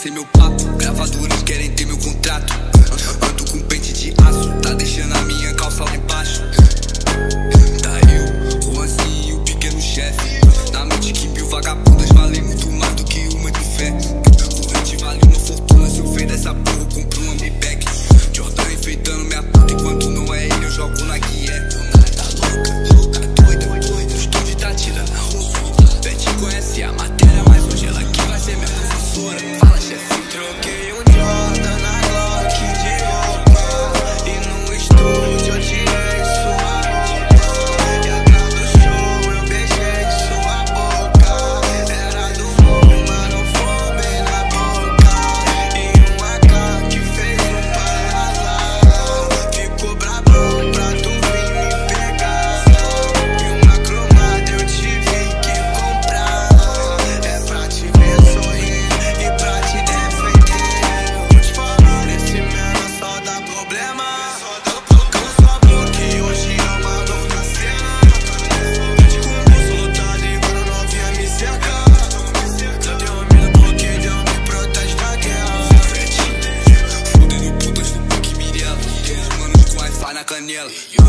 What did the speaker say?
sei meu papo. Gravadoras querem ter meu contrato. Ando com pente de aço, tá deixando a minha calça lá embaixo. Tá eu, o Anzinho e o pequeno chefe. Na mente que 1000 vagabundas valem muito mais do que uma de fé. O rente vale uma fortuna, se eu vender essa porra eu compro um Maybach. Jordan enfeitando minha puta, enquanto não é ele eu jogo na guia. Tá louca, tá doida, o estúdio tá tirando a roupa. Beth conhece a matéria, mas hoje ela que vai ser minha professora. Fala, chefe. Troquei um Jordan na Glock de roupa, e no estúdio eu tirei sua roupa. E atrás do show eu beijei sua boca. Era do mundo, mas não fumei na boca. E um AK que fez um palhaço, ficou brabão pra tu vir me pegar. E uma cromada eu tive que comprar. É pra te ver sorrir e pra te defender. Vou te falar, esse menor só dá problema. Cala sua boca e hoje eu mando na cena. Vende com o bolso lotado e agora novinha me cerca. Já tenho um mina porque Deus me protege da guerra. Fudendo putas no pique Mirella. Tem uns manos com Wi-Fi na canela.